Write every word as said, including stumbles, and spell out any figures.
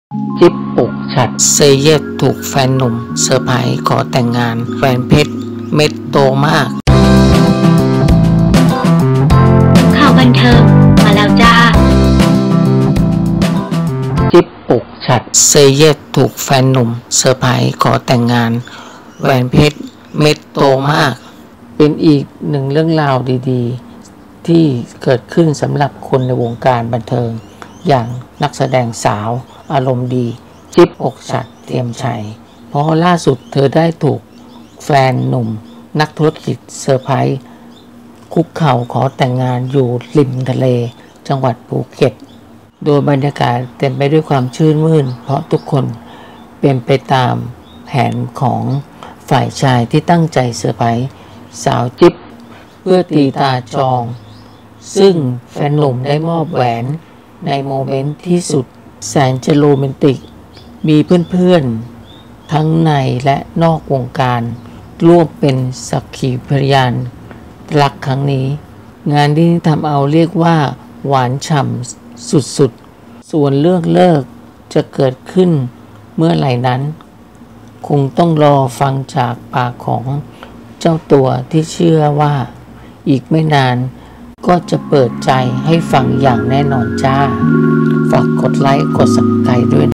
จิ๊บปลุกฉัดเซเยสถูกแฟนหนุ่มเซอร์ไพรส์ขอแต่งงานแหวนเพชรเม็ดโตมากข่าวบันเทิงมาแล้วจ้าจิ๊บปลุกฉัดเซเยสถูกแฟนหนุ่มเซอร์ไพรส์ขอแต่งงานแหวนเพชรเม็ดโตมากเป็นอีกหนึ่งเรื่องราวดีๆที่เกิดขึ้นสำหรับคนในวงการบันเทิงอย่างนักแสดงสาวอารมณ์ดีจิ๊บอกฉัดเทียมชัยเพราะล่าสุดเธอได้ถูกแฟนหนุ่มนักธุรกิจเซอร์ไพรส์คุกเข่าขอแต่งงานอยู่ริมทะเลจังหวัดภูเก็ตโดยบรรยากาศเต็มไปด้วยความชื่นมื่นเพราะทุกคนเป็นไปตามแผนของฝ่ายชายที่ตั้งใจเซอร์ไพรส์สาวจิ๊บเพื่อตีตาจองซึ่งแฟนหนุ่มได้มอบแหวนในโมเมนต์ที่สุดแสนจะโรแมนติกมีเพื่อนๆทั้งในและนอกวงการร่วมเป็นสักขีพยานรักครั้งนี้งานที่ทำเอาเรียกว่าหวานฉ่ำสุดๆส่วนเรื่องเลิกจะเกิดขึ้นเมื่อไหร่นั้นคงต้องรอฟังจากปากของเจ้าตัวที่เชื่อว่าอีกไม่นานก็จะเปิดใจให้ฟังอย่างแน่นอนจ้าฝากกดไลค์กด ซับสไครบ์ ด้วย